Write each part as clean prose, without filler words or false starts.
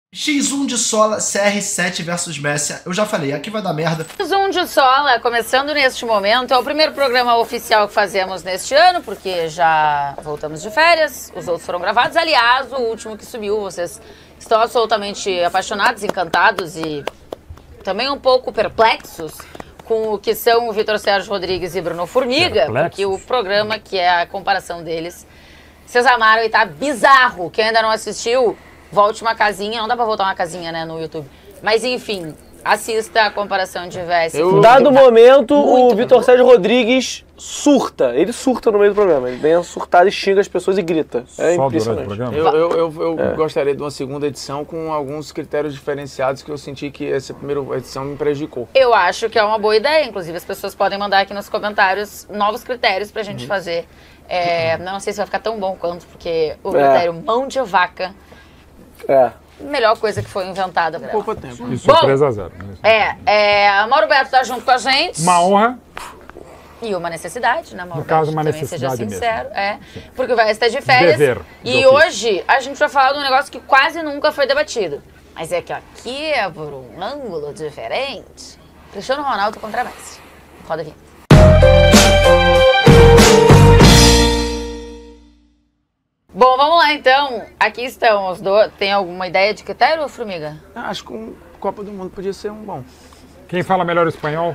X1 de Sola, CR7 versus Messi. Eu já falei, aqui vai dar merda. X1 de Sola, começando neste momento, é o primeiro programa oficial que fazemos neste ano, porque já voltamos de férias, os outros foram gravados. Aliás, o último que subiu, vocês estão absolutamente apaixonados, encantados e também um pouco perplexos com o que são o Vitor Sérgio Rodrigues e Bruno Formiga, porque o programa, que é a comparação deles, vocês amaram e tá bizarro. Quem ainda não assistiu, volte uma casinha. Não dá pra voltar uma casinha, né, no YouTube. Mas, enfim, assista a comparação de VS. Dado momento, o Vitor Sérgio Rodrigues surta. Ele surta no meio do programa. Ele vem surtado e xinga as pessoas e grita. É Só impressionante. durante o programa? Eu gostaria de uma segunda edição com alguns critérios diferenciados que eu senti que essa primeira edição me prejudicou. Eu acho que é uma boa ideia. Inclusive, as pessoas podem mandar aqui nos comentários novos critérios pra gente fazer. Não sei se vai ficar tão bom quanto, porque o critério mão de vaca... melhor coisa que foi inventada. Pouco tempo. Isso é 3-0. Mauro Beto tá junto com a gente. Uma honra. E uma necessidade, né, Mauro? No caso, uma também necessidade seja sincero, mesmo. Porque vai estar de férias. Dever. E hoje a gente vai falar de um negócio que quase nunca foi debatido. Mas é que aqui é por um ângulo diferente. Cristiano Ronaldo contra Messi. Roda a vinheta. Bom, vamos lá então. Aqui estão os dois. Tem alguma ideia de critério, Formiga? Acho que um Copa do Mundo podia ser um bom. Quem fala melhor espanhol?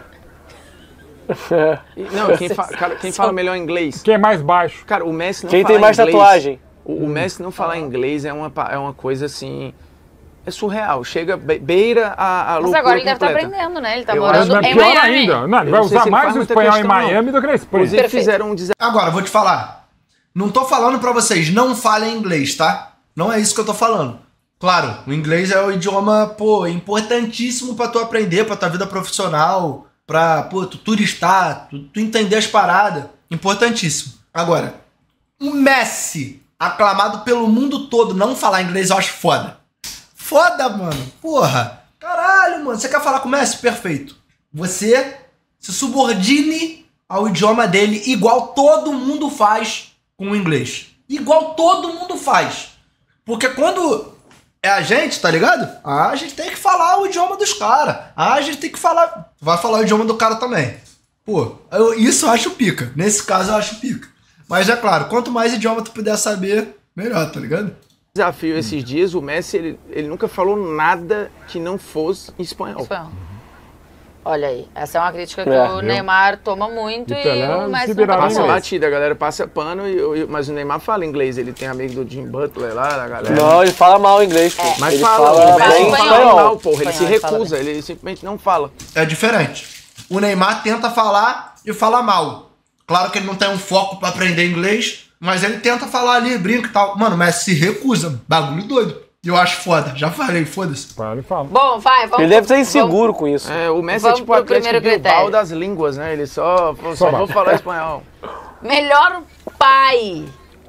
Não, quem fala melhor inglês. Quem é mais baixo? Cara, o Messi não Quem fala tem mais inglês, tatuagem? O Messi não falar inglês é uma coisa assim... É surreal. Chega, beira a loucura Mas agora ele deve estar completa. aprendendo, né? Ele tá Eu morando Mas é em pior Miami. ainda. Não, ele Eu vai não sei usar se ele mais faz o muita espanhol em questão, não. Miami do que na Espanha. Inclusive Perfeito. fizeram um desafio. Agora, vou te falar. Não tô falando pra vocês, não falem inglês, tá? Não é isso que eu tô falando. Claro, o inglês é o idioma, importantíssimo pra tu aprender, pra tua vida profissional, pra, tu turistar, tu entender as paradas. Importantíssimo. Agora, o Messi, aclamado pelo mundo todo, não falar inglês, eu acho foda. Foda, mano. Porra. Caralho, mano. Você quer falar com o Messi? Perfeito. Você se subordine ao idioma dele igual todo mundo faz com o inglês. Igual todo mundo faz. Porque quando é a gente, tá ligado? A gente tem que falar o idioma dos caras. A gente tem que falar... Vai falar o idioma do cara também. Pô, isso eu acho pica. Nesse caso eu acho pica. Mas é claro, quanto mais idioma tu puder saber, melhor, tá ligado? Desafio esses dias, o Messi, ele nunca falou nada que não fosse em espanhol. Olha aí, essa é uma crítica que o Neymar toma muito e o Messi não tá Passa falando. batida, a galera passa pano, mas o Neymar fala inglês, ele tem amigo do Jim Butler lá, da galera. Não, ele fala mal inglês, pô. Mas ele fala bem espanhol, mal, porra, ele se Espanhol, ele fala recusa, ele simplesmente não fala. É diferente. O Neymar tenta falar e fala mal. Claro que ele não tem um foco pra aprender inglês, mas ele tenta falar ali, brinca e tal. Mano, o Messi se recusa. Bagulho doido. E eu acho foda. Já falei, foda-se. Ele fala. Bom, vamos. Ele deve ser inseguro com isso. O Messi Vamos é tipo o pro Atlético primeiro Bilbao critério. das línguas, né? Ele só vou falar espanhol. Melhor pai.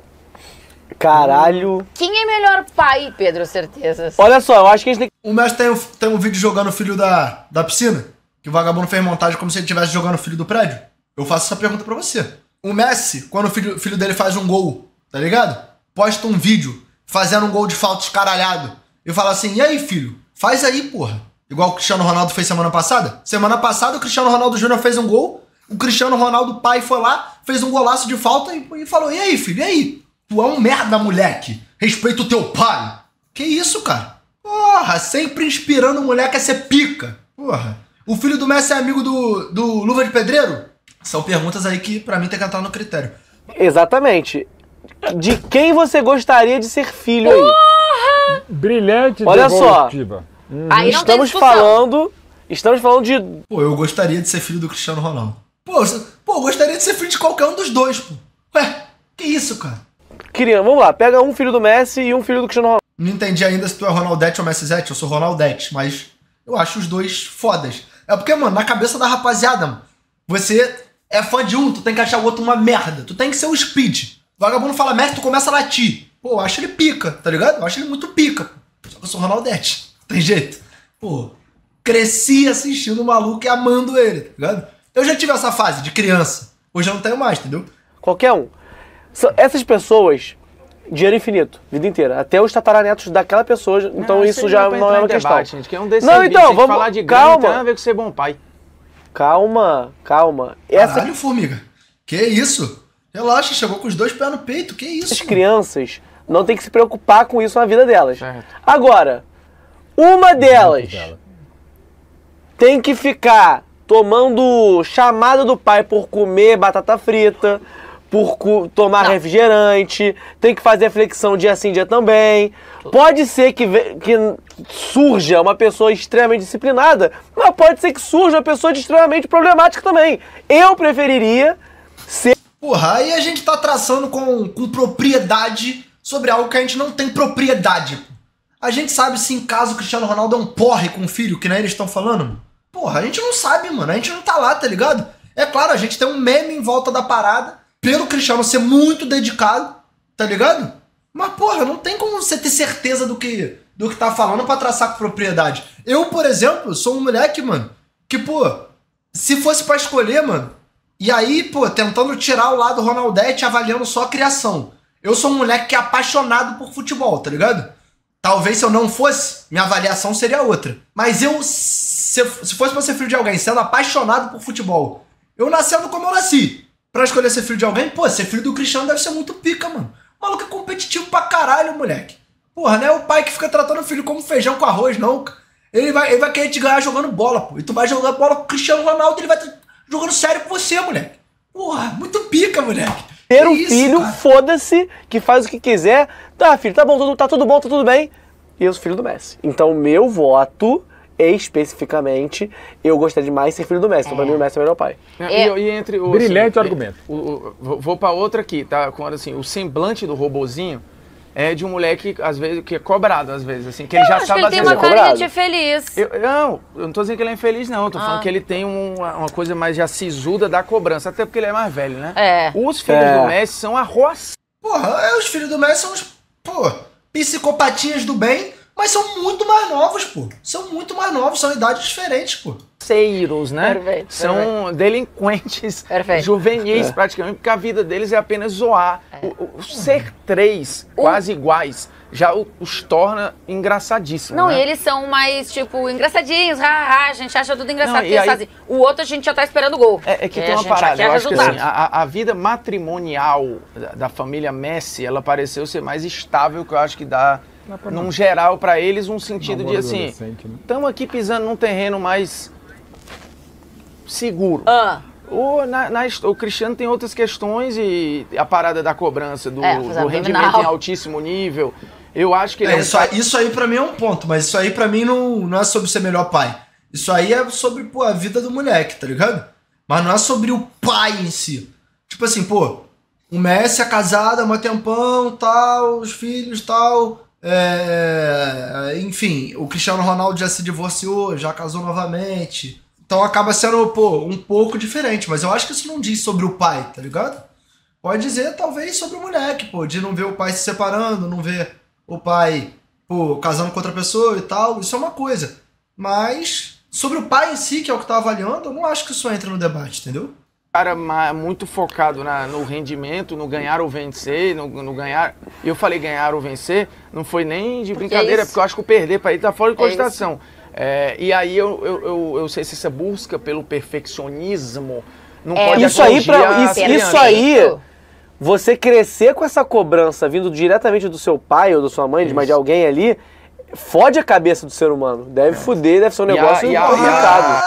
Caralho. Quem é melhor pai, Pedro Certezas? Olha só, eu acho que a gente tem O Messi tem um vídeo jogando o filho da piscina, que o vagabundo fez montagem como se ele estivesse jogando o filho do prédio. Eu faço essa pergunta pra você. O Messi, quando o filho dele faz um gol, tá ligado? Posta um vídeo fazendo um gol de falta escaralhado e fala assim, e aí, filho? Faz aí, porra. Igual o Cristiano Ronaldo fez semana passada. Semana passada o Cristiano Ronaldo Júnior fez um gol, o Cristiano Ronaldo pai foi lá, fez um golaço de falta e falou, e aí, filho? E aí? Tu é um merda, moleque. Respeita o teu pai. Que isso, cara? Porra, sempre inspirando o moleque a ser pica. Porra. O filho do Messi é amigo do Luva de Pedreiro? São perguntas aí que pra mim tem que entrar no critério. Exatamente. De quem você gostaria de ser filho aí? Brilhante Olha só. devolutiva. Aí não tem Estamos falando de... Pô, eu gostaria de ser filho do Cristiano Ronaldo. Pô, eu gostaria de ser filho de qualquer um dos dois, pô. Ué, que isso, cara? Criança, vamos lá, pega um filho do Messi e um filho do Cristiano Ronaldo. Não entendi ainda se tu é Ronaldete ou Messizete. Eu sou Ronaldete, mas eu acho os dois fodas. É porque, mano, na cabeça da rapaziada, mano, você é fã de um, tu tem que achar o outro uma merda. Tu tem que ser o Speed. O vagabundo fala Messi, tu começa a latir. Pô, eu acho ele pica, tá ligado? Eu acho ele muito pica. Só que eu sou Ronaldete. Tem jeito. Pô, cresci assistindo o maluco e amando ele, tá ligado? Eu já tive essa fase de criança. Hoje eu não tenho mais, entendeu? Qualquer um. Essas pessoas dinheiro infinito, vida inteira. Até os tataranetos daquela pessoa, então isso já não é uma questão. Debate, gente, que é um Não, então, vamos falar de grana, não tem nada a ver com ser bom pai. Calma. Caralho, formiga. Que isso? Relaxa, chegou com os 2 pés no peito, que isso? Essas crianças não tem que se preocupar com isso na vida delas. Certo. Agora, uma delas tem que ficar tomando chamada do pai por comer batata frita, por tomar refrigerante, tem que fazer flexão dia sim, dia também. Pode ser que surja uma pessoa extremamente disciplinada, mas pode ser que surja uma pessoa extremamente problemática também. Eu preferiria ser... Porra, aí a gente tá traçando com propriedade sobre algo que a gente não tem propriedade. A gente sabe se em caso o Cristiano Ronaldo é um porre com o filho, que nem eles estão falando, mano. Porra, a gente não sabe, mano. A gente não tá lá, tá ligado? É claro, a gente tem um meme em volta da parada, pelo Cristiano ser muito dedicado, tá ligado? Mas, porra, não tem como você ter certeza do que tá falando pra traçar com propriedade. Eu, por exemplo, sou um moleque, mano, que, pô, se fosse pra escolher, mano, e aí, pô, tentando tirar o lado Ronaldete, avaliando só a criação. Eu sou um moleque que é apaixonado por futebol, tá ligado? Talvez se eu não fosse, minha avaliação seria outra. Mas eu, se fosse pra ser filho de alguém, sendo apaixonado por futebol, eu nascendo como eu nasci, pra escolher ser filho de alguém, pô, ser filho do Cristiano deve ser muito pica, mano. O maluco é competitivo pra caralho, moleque. Porra, não é o pai que fica tratando o filho como feijão com arroz, não. Ele vai querer te ganhar jogando bola, pô. E tu vai jogar bola com o Cristiano Ronaldo, ele vai estar jogando sério com você, moleque. Porra, muito pica, moleque. Ter um filho, foda-se, que faz o que quiser. Tá, filho, tá bom, tá tudo bom, tá tudo bem. E eu sou filho do Messi. Então, meu voto, especificamente, eu gostaria de mais ser filho do Messi. Então, pra mim, o Messi é o melhor pai. E entre o... Brilhante assim, argumento. Vou pra outra aqui, tá? Quando, assim, o semblante do robozinho é de um moleque, às vezes, que é cobrado, às vezes, assim, que ele já sabe... Acho que ele tem uma carinha de feliz. Eu não tô dizendo que ele é infeliz, não. Eu tô falando que ele tem uma coisa mais já sisuda da cobrança, até porque ele é mais velho, né? Os filhos do Messi são arroz. Porra, os filhos do Messi são os, pô, psicopatinhas do bem, mas são muito mais novos, pô. São muito mais novos, são idades diferentes, pô. Seiros, né? Perfeito, são delinquentes juvenis, praticamente, porque a vida deles é apenas zoar. O ser três quase iguais já os torna engraçadíssimos. Não, né? e eles são mais, tipo, engraçadinhos, a gente acha tudo engraçado. Não, e aí, assim. O outro a gente já tá esperando o gol. É que tem uma parada, eu acho que assim, a vida matrimonial da família Messi, ela pareceu ser mais estável, que eu acho que dá, num geral, pra eles, um sentido de assim, estamos aqui pisando num terreno mais seguro. O Cristiano tem outras questões e a parada da cobrança, do rendimento em altíssimo nível. Eu acho que ele isso aí pra mim é um ponto, mas isso aí pra mim não é sobre ser melhor pai. Isso aí é sobre, pô, a vida do moleque, tá ligado? Mas não é sobre o pai em si. Tipo assim, pô, o Messi é casado há um tempão, tal, os filhos, tal. Enfim, o Cristiano Ronaldo já se divorciou, já casou novamente. Então acaba sendo, pô, um pouco diferente. Mas eu acho que isso não diz sobre o pai, tá ligado? Pode dizer, talvez, sobre o moleque, pô, de não ver o pai se separando, não ver o pai, pô, casando com outra pessoa e tal. Isso é uma coisa. Mas sobre o pai em si, que é o que tá avaliando, eu não acho que isso entra no debate, entendeu? Cara muito focado no rendimento, no ganhar ou vencer, no ganhar... Eu falei ganhar ou vencer, não foi nem de brincadeira, porque eu acho que o perder para ele tá fora de cogitação. E aí eu sei se essa busca pelo perfeccionismo não pode isso aí, você crescer com essa cobrança vindo diretamente do seu pai ou da sua mãe, de alguém ali, fode a cabeça do ser humano. Deve foder, deve ser um negócio complicado.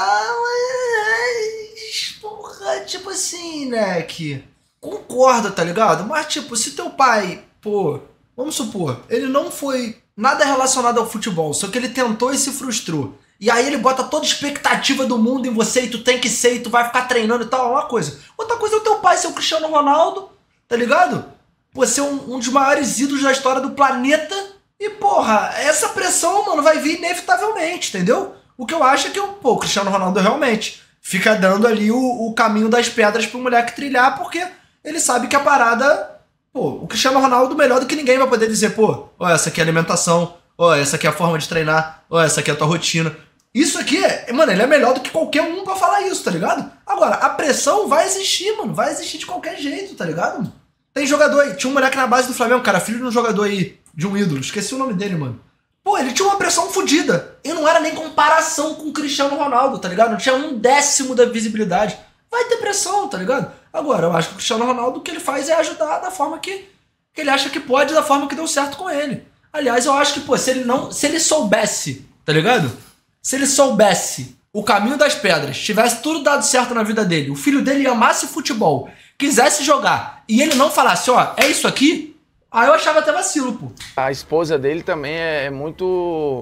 Porra, tipo assim, né, que concordo, tá ligado? Mas tipo, se teu pai, pô, vamos supor, ele não foi nada relacionado ao futebol, só que ele tentou e se frustrou. E aí ele bota toda a expectativa do mundo em você e tu tem que ser e tu vai ficar treinando e tal, é uma coisa. Outra coisa é o teu pai ser o Cristiano Ronaldo, tá ligado? Pô, ser um dos maiores ídolos da história do planeta e, porra, essa pressão, mano, vai vir inevitavelmente, entendeu? O que eu acho é que o Cristiano Ronaldo realmente fica dando ali o caminho das pedras pro moleque trilhar, porque ele sabe que a parada... Pô, o Cristiano Ronaldo melhor do que ninguém vai poder dizer, pô, ó, essa aqui é a alimentação, ó, essa aqui é a forma de treinar, ó, essa aqui é a tua rotina. Isso aqui, mano, ele é melhor do que qualquer um pra falar isso, tá ligado? Agora, a pressão vai existir, mano, vai existir de qualquer jeito, tá ligado? Tem jogador aí, tinha um moleque na base do Flamengo, cara, filho de um jogador aí, de um ídolo, esqueci o nome dele, mano. Pô, ele tinha uma pressão fodida. E não era nem comparação com o Cristiano Ronaldo, tá ligado? Não tinha 1/10 da visibilidade. Vai ter pressão, tá ligado? Agora, eu acho que o Cristiano Ronaldo, o que ele faz é ajudar da forma que ele acha que pode, da forma que deu certo com ele. Aliás, eu acho que, pô, se ele soubesse, tá ligado? Se ele soubesse o caminho das pedras, tivesse tudo dado certo na vida dele, o filho dele amasse futebol, quisesse jogar, e ele não falasse, ó, é isso aqui, aí eu achava até vacilo, pô. A esposa dele também é muito...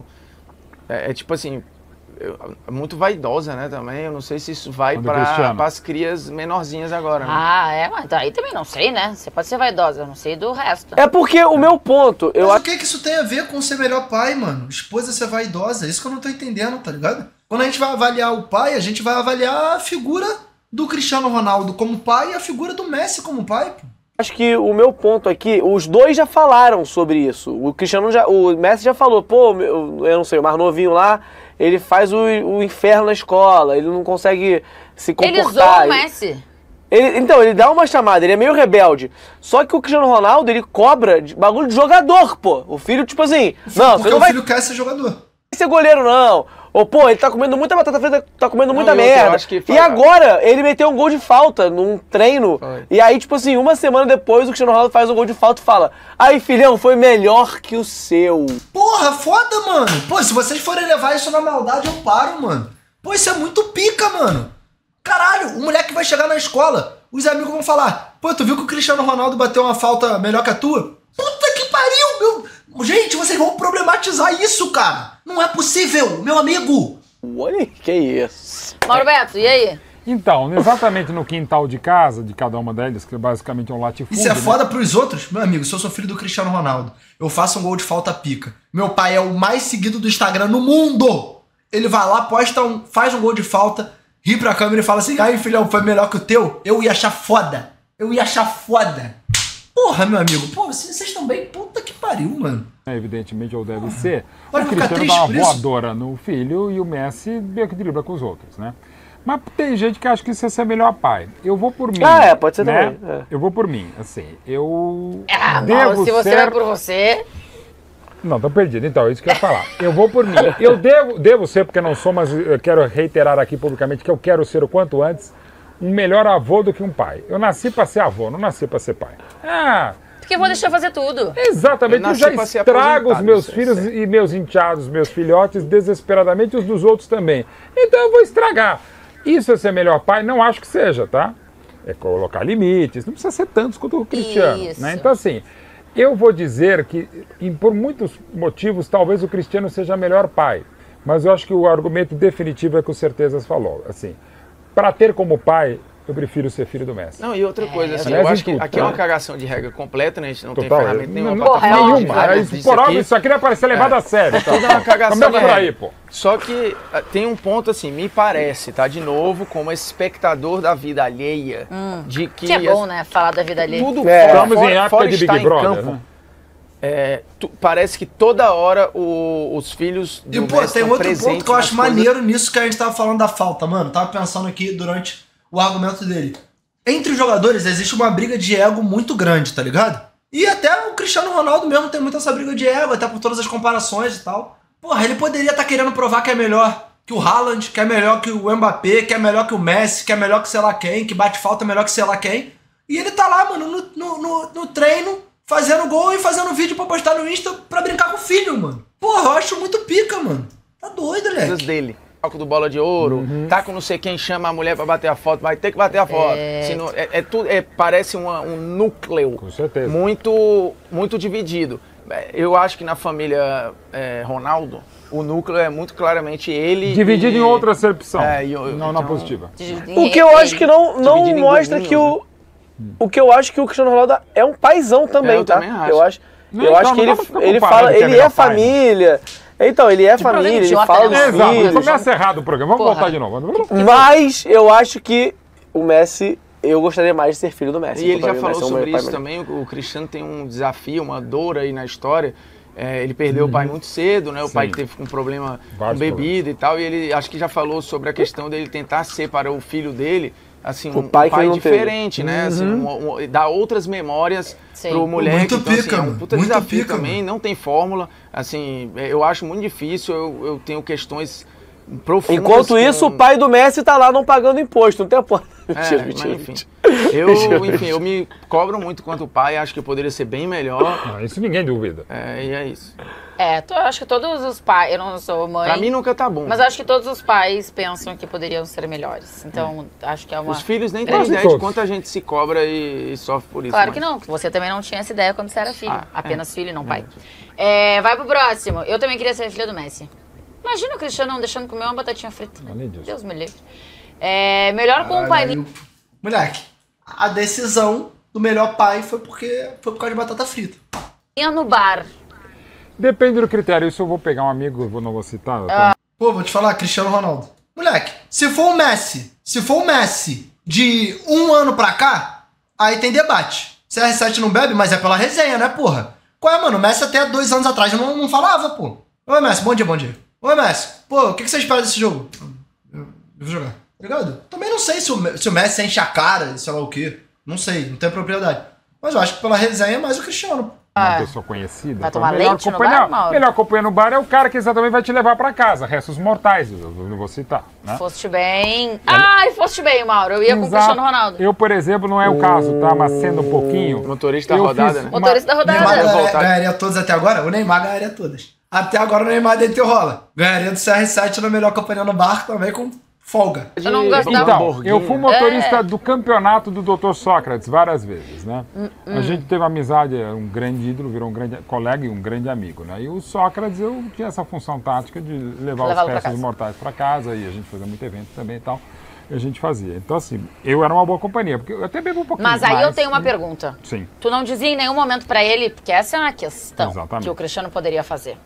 É tipo assim... muito vaidosa, né, também. Eu não sei se isso vai para as crias menorzinhas agora, né? Mas aí também não sei, né? Você pode ser vaidosa, eu não sei do resto. É porque o meu ponto... Mas o que isso tem a ver com ser melhor pai, mano? Esposa ser vaidosa, é isso que eu não tô entendendo, tá ligado? Quando a gente vai avaliar o pai, a gente vai avaliar a figura do Cristiano Ronaldo como pai e a figura do Messi como pai, pô. Acho que o meu ponto aqui, os dois já falaram sobre isso. O Messi já falou, pô, eu não sei, o mais novinho lá, ele faz o inferno na escola, ele não consegue se comportar. Ele zoa o Messi. Então, ele dá uma chamada, ele é meio rebelde. Só que o Cristiano Ronaldo, ele cobra bagulho de jogador, pô. O filho, tipo assim, não, você não vai... o filho quer ser jogador. Ser goleiro, não. Ou, pô, ele tá comendo muita batata frita, tá comendo muita eu merda. acho que E agora, ele meteu um gol de falta num treino. E aí, tipo assim, uma semana depois, o Cristiano Ronaldo faz um gol de falta e fala: aí, filhão, foi melhor que o seu. Porra, foda, mano. Pô, se vocês forem levar isso na maldade, eu paro, mano. Pô, isso é muito pica, mano. Caralho, o moleque vai chegar na escola, os amigos vão falar: pô, tu viu que o Cristiano Ronaldo bateu uma falta melhor que a tua? Puta que pariu, meu... Gente, vocês vão problematizar isso, cara. Não é possível, meu amigo. Olha, que isso. Mauro Beto, e aí? Então, exatamente no quintal de casa, de cada uma delas, que basicamente é um latifúndio. Isso é foda pros outros? Meu amigo, se eu sou filho do Cristiano Ronaldo, eu faço um gol de falta pica. Meu pai é o mais seguido do Instagram no mundo. Ele vai lá, faz um gol de falta, ri pra câmera e fala assim: ai, filhão, foi melhor que o teu? Eu ia achar foda. Porra, meu amigo, pô, vocês estão bem, puta que pariu, mano. Evidentemente, ou deve ser. Olha, O Cristiano dá uma voadora no filho e o Messi meio que dribla com os outros, né? Mas tem gente que acha que isso é ser melhor pai. Eu vou por mim. Pode ser né? também. É. Eu vou por mim, assim. Eu Mauro, se você vai por você... Não, tô perdido. Então, é isso que eu ia falar. Eu vou por mim. Eu devo ser, porque não sou, mas eu quero reiterar aqui publicamente que eu quero ser o quanto antes um melhor avô do que um pai. Eu nasci pra ser avô, não nasci pra ser pai. Porque eu vou deixar fazer tudo. Exatamente, eu já estrago os meus filhos e meus enteados, meus filhotes, desesperadamente, os dos outros também. Então eu vou estragar. Isso é ser melhor pai? Não acho que seja, tá? É colocar limites, não precisa ser tantos quanto o Cristiano. Né? Então assim, eu vou dizer que, por muitos motivos, talvez o Cristiano seja melhor pai. Mas eu acho que o argumento definitivo é que o Certezas falou. Assim, para ter como pai, eu prefiro ser filho do Messi. Não, e outra coisa, assim, aliás, eu acho que tudo, aqui é uma cagação de regra completa, né? A gente não Total, tem ferramenta nenhuma Porra, pra nenhuma. Isso aqui não é para ser levado a sério. Tá? Tudo é uma cagação Começa de por regra. aí, pô. Só que tem um ponto assim, me parece, tá? De novo, como espectador da vida alheia, de que... Que é bom, né? Falar da vida ali. Tudo Estamos em fora época de estar Big em Brother, campo, né? parece que toda hora os filhos do E, pô, Messi tem estão outro presentes ponto que eu acho nas coisas. maneiro nisso que a gente tava falando da falta, mano. Tava pensando aqui durante o argumento dele. Entre os jogadores existe uma briga de ego muito grande, tá ligado? E até o Cristiano Ronaldo mesmo tem muito essa briga de ego, até por todas as comparações e tal. Porra, ele poderia estar querendo provar que é melhor que o Haaland, que é melhor que o Mbappé, que é melhor que o Messi, que é melhor que sei lá quem, que bate falta melhor que sei lá quem. E ele tá lá, mano, no treino, fazendo gol e fazendo vídeo pra postar no Insta pra brincar com o filho, mano. Porra, eu acho muito pica, mano. Tá doido, Coisas Leque. dele. Palco do Bola de Ouro, tá com não sei quem chama a mulher pra bater a foto, vai ter que bater a foto. Senão, parece um núcleo Com certeza. muito dividido. Eu acho que na família Ronaldo, o núcleo é muito claramente ele. Dividido em outra acepção. Então, Não na positiva. O que eu acho que não Dividido em mostra gominhos, que o que eu acho que o Cristiano Ronaldo é um paizão também, eu tá? também acho. Eu acho Então, que não vamos ficar ele comparando fala, quem é ele melhor é pai, família. Então, ele é família, programa ele idiota, fala né? dos Exato, filhos. começa errado o programa. Vamos Porra. voltar de novo. Mas eu acho que o Messi, eu gostaria mais de ser filho do Messi. E ele Pra já mim, o falou Messi é um sobre pai isso melhor. também. O Cristiano tem um desafio, uma dor aí na história. Ele perdeu o pai muito cedo, né? O pai que teve um problema Vários com bebida e tal. E ele acho que já falou sobre a questão dele tentar ser para o filho dele assim, O um pai pai que não diferente, teve. né? Assim, dá outras memórias pro moleque. Muito Então, pica, assim, é um mano. puta Muito desafio pica, também, mano. não tem fórmula. Assim, eu acho muito difícil, eu tenho questões profundas. Enquanto isso, o pai do Messi tá lá não pagando imposto, não tem a porra. Mentira, mas, mentira. enfim, eu me cobro muito quanto pai, acho que eu poderia ser bem melhor. Ah, isso ninguém duvida. E é isso. Eu acho que todos os pais, eu não sou mãe, Pra mim nunca tá bom. mas acho que todos os pais pensam que poderiam ser melhores. Então, acho que é uma... Os filhos nem têm Quase ideia de todos. quanto a gente se cobra e sofre por isso. Claro mas- que não, você também não tinha essa ideia quando você era filho. Ah, Apenas filho, não pai. Vai pro próximo. Eu também queria ser filha do Messi. Imagina o Cristiano não deixando comer uma batatinha frita. Além disso. Deus me livre. Melhor companhia. Moleque, a decisão do melhor pai foi por causa de batata frita. No bar. Depende do critério. Isso eu vou pegar um amigo, não vou citar. Tá? Pô, vou te falar, Cristiano Ronaldo. Moleque, se for o Messi de 1 ano pra cá, aí tem debate. CR7 não bebe, mas é pela resenha, né, porra? Qual é, mano? O Messi até 2 anos atrás não falava, pô. Oi, Messi, bom dia. Oi, Messi, pô, o que você espera desse jogo? Eu vou jogar. Ligado? Também não sei se o Messi enche a cara e sei lá o quê. Não sei, não tenho propriedade. Mas eu acho que pela resenha é mais o Cristiano. Uma pessoa conhecida. Vai então, tomar melhor leite no companhia- bar, Mauro? Melhor companhia no bar é o cara que exatamente vai te levar pra casa. Restos mortais, eu não vou citar. Né? Foste bem. Ai, foste bem, Mauro. Eu ia com o Exato. Cristiano Ronaldo. Eu, por exemplo, não é o caso, tá? Mas sendo um pouquinho. Motorista da eu rodada, fiz né? uma- Motorista da O Neymar rodada. ganharia todas até agora? O Neymar ganharia todas. Até agora o Neymar dentro rola. Ganharia do CR7 na melhor companhia no bar também com folga. Eu não gosto da- Então, eu fui motorista É. do campeonato do Dr. Sócrates várias vezes, né? A gente teve amizade, é um grande ídolo, virou um grande colega e um grande amigo, né? E o Sócrates, eu tinha essa função tática de levar os Levá-lo pra restos casa. mortais para casa e a gente fazia muito evento também e tal. E a gente fazia. Então, assim, eu era uma boa companhia, porque eu até bebo um pouquinho Mas aí mais, eu tenho uma né? pergunta. Sim. Tu não dizia em nenhum momento pra ele, porque essa é uma questão Exatamente. que o Cristiano poderia fazer.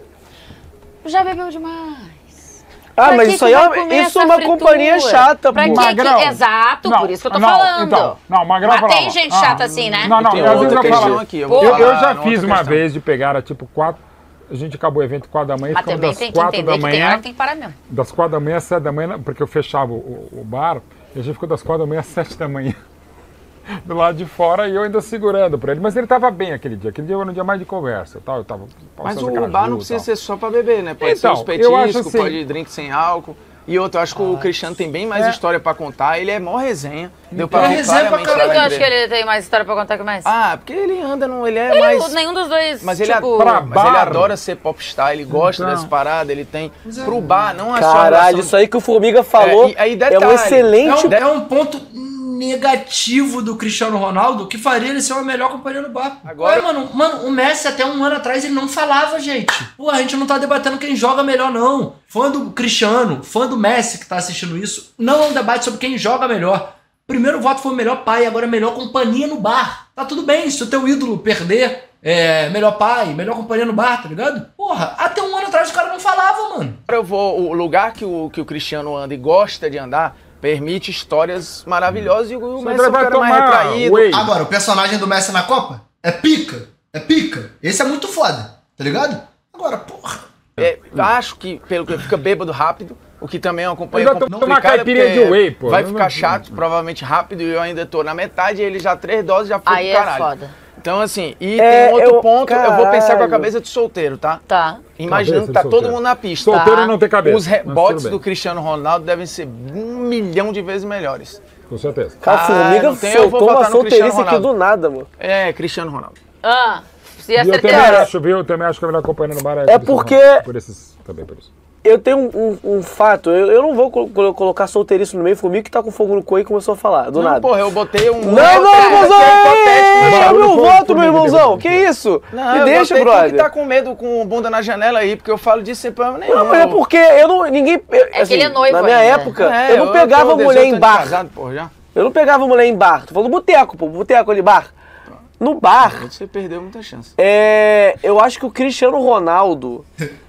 Já bebeu demais. Ah, Pra mas que isso que aí vai comer isso é essa uma fritura? companhia chata, Pra pô. que Magrão. Exato, Não, por isso que eu tô não, falando. então, não, Magrão Mas tem falava. gente Ah, chata assim, né? Não, E tem às vezes outra eu questão falo. aqui, eu vou Pô, falar Eu já numa fiz outra uma questão. vez de pegar, era tipo 4. A gente acabou o evento 4 da manhã e Mas ficamos também das tem que 4 entender da que tem hora manhã. que tem que parar mesmo. Das 4 da manhã às 7 da manhã, porque eu fechava o bar, e a gente ficou das 4 da manhã às 7 da manhã. Do lado de fora e eu ainda segurando pra ele. Mas ele tava bem aquele dia. Aquele dia era um dia mais de conversa. Tal. Eu tava Mas passando o caju, bar não precisa tal. ser só pra beber, né? Pode Então, ser os eu acho petiscos, assim- pode ir drink sem álcool. E outro, eu acho que o Cristiano tem bem mais história pra contar. Ele é mó resenha. Deu pra É ver resenha pra claramente Por lá que eu na acho que ele tem mais história pra contar que mais? Ah, porque ele anda, ele é mais... Nenhum dos dois, Mas ele, tipo... Pra mas ele bar. adora ser popstar, ele gosta Então. dessa parada, ele tem... Pro bar, não a só Caralho, relação- isso aí que o Formiga falou É, e aí, é detalhe, um excelente... É um ponto negativo do Cristiano Ronaldo que faria ele ser uma melhor companhia no bar. Agora- Ué, mano, o Messi até 1 ano atrás ele não falava, gente. Pô, a gente não tá debatendo quem joga melhor, não. Fã do Cristiano, fã do Messi que tá assistindo isso, não é um debate sobre quem joga melhor. Primeiro voto foi o melhor pai, agora é melhor companhia no bar. Tá tudo bem, se o teu ídolo perder, melhor pai, melhor companhia no bar, tá ligado? Porra, até 1 ano atrás o cara não falava, mano. Agora o lugar que o Cristiano anda e gosta de andar permite histórias maravilhosas e o Messi é um vai cara mais tomar retraído. whey. Agora, o personagem do Messi na Copa é pica. É pica. Esse é muito foda, tá ligado? Agora, porra. Acho que, pelo que fica bêbado rápido, o que também é uma companhia Ainda tomar complicada, caipirinha porque de whey, pô. vai Não- ficar chato, provavelmente rápido, e eu ainda tô na metade, e ele já 3 doses já foi Aí pro é caralho. foda. Então, assim, e tem um outro ponto, eu vou pensar com a caralho. cabeça de solteiro, tá? Tá. Imaginando que Cabeça tá de todo solteiro. mundo na pista. Solteiro tá? não tem cabeça, Os mas rebotes tudo bem. do Cristiano Ronaldo devem ser 1 milhão de vezes melhores. Com certeza. Cara, o Formiga não tem, eu vou soltou uma votar no Cristiano solteirice aqui Ronaldo. do nada, mano. É, Cristiano Ronaldo. Se E eu também certeza. acho, viu? Eu também acho que a melhor companhia no bar é É Cristiano porque- Ronaldo. Por esses, também por isso. Eu tenho um fato, eu não vou colocar solteirice no meio, Formiga que tá com fogo no cu e começou a falar, do Não, nada. porra, eu botei um... Não, irmãozão! Deixa Barulho meu foi voto, Formiga meu irmãozão! depois. Que isso? Não, Me eu deixa, botei tu brother. que tá com medo com bunda na janela aí, porque eu falo disso sem problema nenhum. Não, mas é porque eu não. Ninguém. É que ele é noivo Na minha ainda. época, É, eu não pegava tô mulher 18 em anos de bar. casado, porra, já. Eu não pegava mulher em bar. Tô falando boteco, pô. Boteco ali, bar. No bar, Você perdeu muita chance. eu acho que o Cristiano Ronaldo.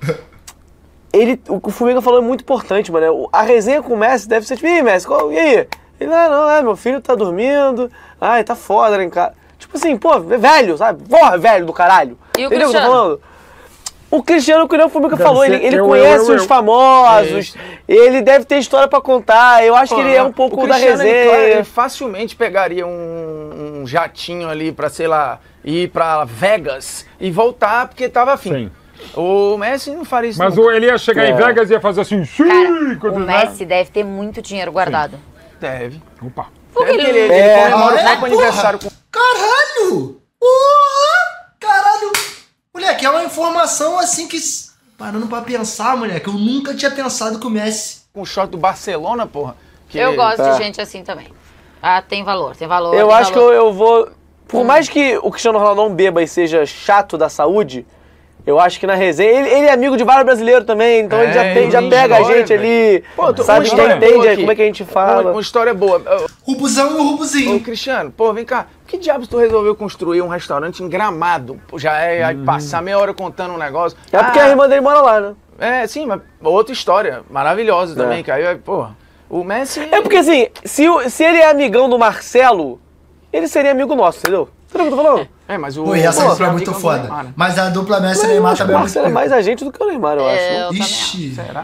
O que o Formiga falou é muito importante, mano. A resenha com o Messi deve ser tipo, e aí, Messi, e aí? Ele, não, meu filho tá dormindo. Ai, tá foda lá em casa. Tipo assim, pô, é velho, sabe? Porra, velho do caralho. E o Entendeu o que eu tô Cristiano? falando? O Cristiano, que o Formiga Deve falou, ser ele eu, conhece eu. os famosos. Ele deve ter história pra contar. Eu acho que ele é um pouco da resenha. Ele facilmente pegaria um jatinho ali pra, sei lá, ir pra Vegas e voltar porque tava afim. Sim. O Messi não faria isso. Mas nunca. ele ia chegar em Vegas e ia fazer assim... Cara, o Messi deve ter muito dinheiro guardado. Deve. Opa. Deve que ele comemora o próprio aniversário com... Caralho! Porra! Caralho! Moleque, é uma informação assim que... Parando pra pensar, moleque, eu nunca tinha pensado que o Messi... Com o short do Barcelona, porra. Eu gosto de gente assim também. Ah, tem valor, tem valor. Eu tem acho valor. que eu vou... Por mais que o Cristiano Ronaldo não beba e seja chato da saúde, eu acho que na resenha... Ele é amigo de vários brasileiros também, então ele já pega a gente ali, sabe quem entende como é que a gente fala. Uma história boa. Rubuzão e o Rubuzinho. Ô, Cristiano, pô, vem cá. Que diabos tu resolveu construir um restaurante em Gramado? Pô, já é passar meia hora contando um negócio. É porque a irmã dele mora lá, né? É, sim, mas outra história maravilhosa também, cara. Porra, o Messi... É porque assim, se ele é amigão do Marcelo, ele seria amigo nosso, entendeu? Entendeu o que eu tô falando? É, mas o... Pô, e essa Pô, dupla é muito foda. Mas a dupla Messi e Neymar também O é muito Marcelo é mais agente do que o Neymar, eu acho. Eu também Ixi. Será?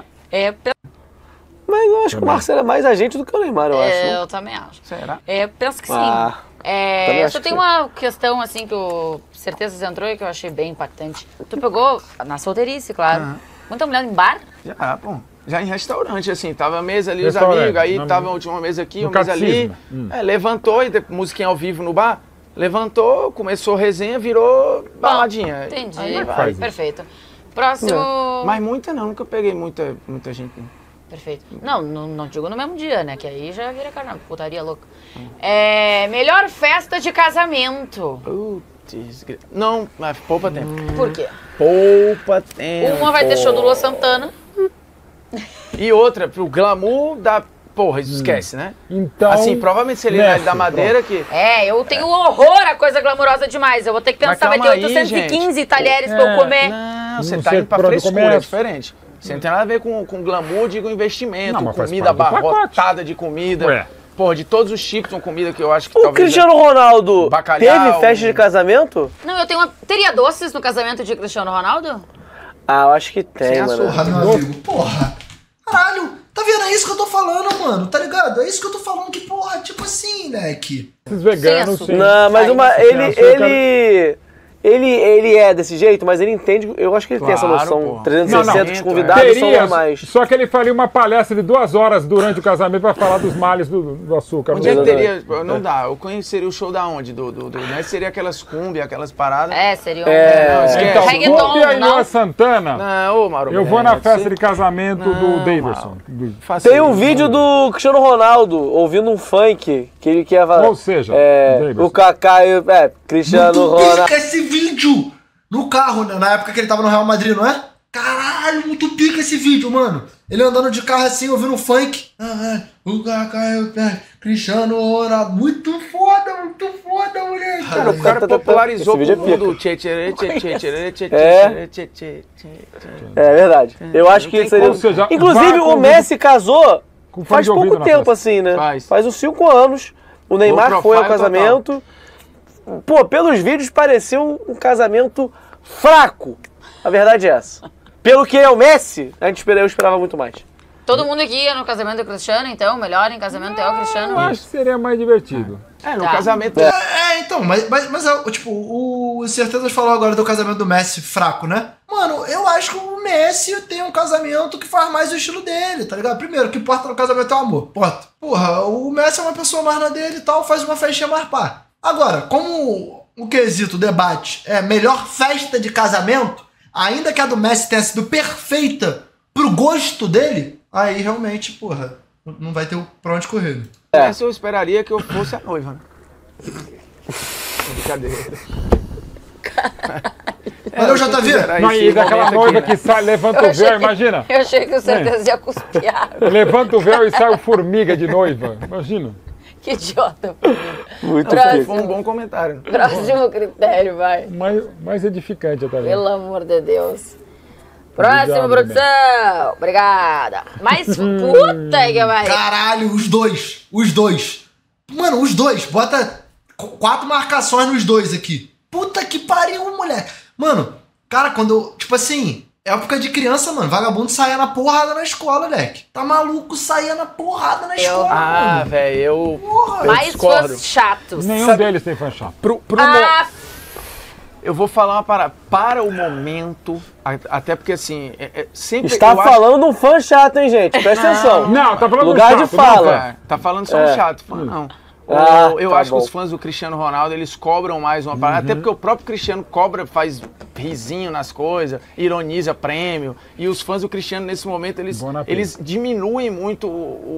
Mas eu acho que o Marcelo é mais agente do que o Neymar, eu acho. Eu também acho. Será? Penso que sim. também Eu acho só que tenho sim. uma questão, assim, que o Certezas entrou e que eu achei bem impactante. Tu pegou, na solteirice, claro, muita mulher em bar? Já, pô. Já em restaurante, assim, tava a mesa ali, os Restaurante, amigos, aí no- tava uma mesa aqui, no uma mesa ali. catecismo. Levantou, e musiquinha ao vivo no bar. Levantou, começou a resenha, virou baladinha. Entendi. Aí vai. faz isso. Perfeito. Próximo. Mas muita não, nunca peguei muita gente. Não. Perfeito. Não digo no mesmo dia, né? Que aí já vira carnaval, putaria louca. Melhor festa de casamento. Putz, não, mas poupa tempo. Por quê? Poupa tempo. Uma vai ter show do Lua Santana. E outra, pro glamour da... Porra, esquece, né? Então... Assim, provavelmente se ele Messi, da Madeira que... Eu tenho horror a coisa glamourosa demais. Eu vou ter que Mas pensar, vai ter calma aí, 815 gente. talheres pra eu comer. Não, você Não tá ser indo pra fora do frescura, é comércio. diferente. Você não tem nada a ver com glamour, digo investimento, Não, mas faz comida parte do pacote. abarrotada de comida. Ué. Porra, de todos os tipos, uma comida que eu acho que O talvez... Cristiano Ronaldo Bacalhau, teve festa de casamento? Não, eu tenho uma... Teria doces no casamento de Cristiano Ronaldo? Ah, eu acho que tem, Sem mano. Porra, meu amigo, porra. Caralho, tá vendo? É isso que eu tô falando, mano, tá ligado? É isso que eu tô falando, que porra, tipo assim, né, que... Esses veganos, Sem sim. Não, mas Sem ele é desse jeito, mas ele entende, eu acho que ele tem essa Claro, noção. porra. 360 Não, os convidados são Teria, normais. só que ele faria uma palestra de 2 horas durante o casamento pra falar dos males do açúcar. Onde é que Exatamente. teria... Não dá, eu conheceria o show da onde? Né? Seria aquelas cumbi, aquelas paradas. Seria um... Não, esquece. Então, Reggaeton, Cumbia e não? Lua Santana, Não, ô, Mauro eu vou na Benetti, festa você- de casamento do Não, Davidson. Tem um vídeo do Cristiano Ronaldo ouvindo um funk que ele quer falar. Ou seja, Davidson. o Kaká e Cristiano Muito Ronaldo. pica esse vídeo no carro, né? Na época que ele tava no Real Madrid, não é? Caralho, muito pica esse vídeo, mano. Ele andando de carro assim, ouvindo um funk. O Kaká e o Cristiano Ronaldo. Muito foda, moleque. Cara, o cara popularizou Esse vídeo é pro mundo. pica. Tchê, tchê, tchê, tchê, tchê, tchê, É. tchê, tchê, tchê, tchê. É verdade. Eu acho que tem seria. Ou seja, Inclusive, vá o com Messi casou com fone faz de ouvido pouco na tempo, festa. assim, né? Faz. Uns 5 anos. O Neymar Low foi ao profile casamento. Pô, pelos vídeos pareceu um casamento fraco. A verdade é essa. Pelo que é o Messi, eu esperava muito mais. Todo mundo aqui ia no casamento do Cristiano, então o melhor em casamento é o Cristiano. Eu acho que seria mais divertido. No Tá. casamento... Então, mas tipo, o Certezas falou agora do casamento do Messi fraco, né? Mano, eu acho que o Messi tem um casamento que faz mais o estilo dele, tá ligado? Primeiro, o que importa no casamento é o amor, ponto. Porra, o Messi é uma pessoa mais na dele e tal, faz uma festinha mais pá. Agora, como o quesito, o debate é melhor festa de casamento, ainda que a do Messi tenha sido perfeita pro gosto dele, aí realmente, porra, não vai ter pra onde correr. Essa eu esperaria que eu fosse a noiva, né? Brincadeira. Valeu, JV. Não, e daquela noiva que sai, levanta o véu, imagina. Eu achei que o Certeza ia cuspir água. Levanta o véu e sai o formiga de noiva. Imagina. Que idiota. Muito Próximo. Foi um bom comentário. Próximo critério, vai. Mais edificante até. Pelo amor de Deus. Próximo, Obrigado, produção. Obrigada. Mais puta que vai. Caralho, os dois. Mano, os dois. Bota 4 marcações nos dois aqui. Puta que pariu, moleque. Mano, cara, quando eu... Tipo assim, época de criança, mano, vagabundo saía na porrada na escola, moleque. Tá maluco, saía na porrada na escola, mano. Velho, eu Mais discordo. fãs chatos. Nenhum deles tem fã chato. Eu vou falar uma parada. Para o momento, até porque assim, sempre... Está falando um fã chato, hein, gente? Presta atenção. Não, tá falando Lugar chato, de fala. Não, tá falando só um chato. Não. Eu acho que os fãs do Cristiano Ronaldo, eles cobram mais uma parada, até porque o próprio Cristiano cobra, faz risinho nas coisas, ironiza prêmio, e os fãs do Cristiano, nesse momento, eles diminuem muito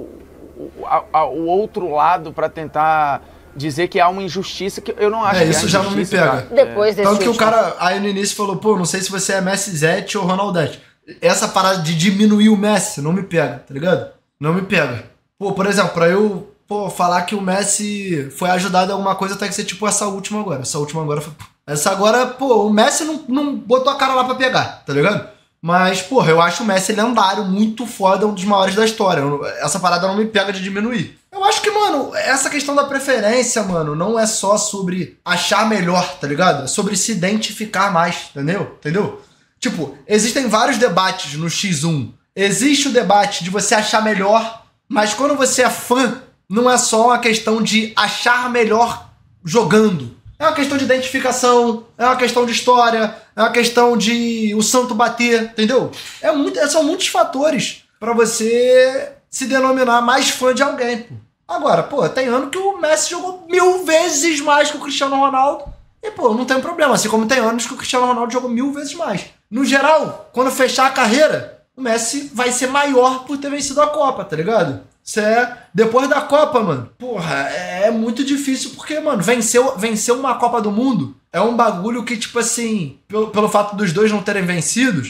o outro lado para tentar dizer que há uma injustiça, que eu não acho que isso já não me pega. Depois desse Tanto que o cara aí no início falou, pô, não sei se você é Messi Zete ou Ronaldete. Essa parada de diminuir o Messi não me pega, tá ligado? Não me pega. Pô, por exemplo, pra eu falar que o Messi foi ajudado em alguma coisa, tem que ser tipo essa última agora. Essa última agora foi... Essa agora, pô, o Messi não botou a cara lá pra pegar, tá ligado? Mas, porra, eu acho o Messi lendário, muito foda, um dos maiores da história. Essa parada não me pega de diminuir. Eu acho que, mano, essa questão da preferência, mano, não é só sobre achar melhor, tá ligado? É sobre se identificar mais, entendeu? Tipo, existem vários debates no X1. Existe o debate de você achar melhor, mas quando você é fã, não é só uma questão de achar melhor jogando. É uma questão de identificação, é uma questão de história, é uma questão de o santo bater, entendeu? São muitos fatores pra você se denominar mais fã de alguém, pô. Agora, pô, tem ano que o Messi jogou 1000 vezes mais que o Cristiano Ronaldo e, pô, não tem problema. Assim como tem anos que o Cristiano Ronaldo jogou 1000 vezes mais. No geral, quando fechar a carreira, o Messi vai ser maior por ter vencido a Copa, tá ligado? Depois da Copa, mano, porra, é muito difícil porque, mano, vencer uma Copa do Mundo é um bagulho que, tipo assim, pelo fato dos dois não terem vencido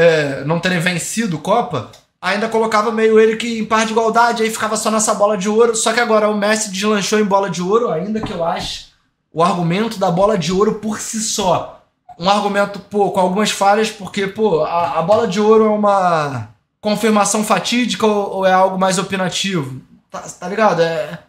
Copa, ainda colocava meio ele que em par de igualdade, aí ficava só nessa bola de ouro. Só que agora o Messi deslanchou em bola de ouro, ainda que eu ache o argumento da bola de ouro por si só um argumento, pô, com algumas falhas, porque, pô, a bola de ouro é uma confirmação fatídica ou é algo mais opinativo? Tá ligado?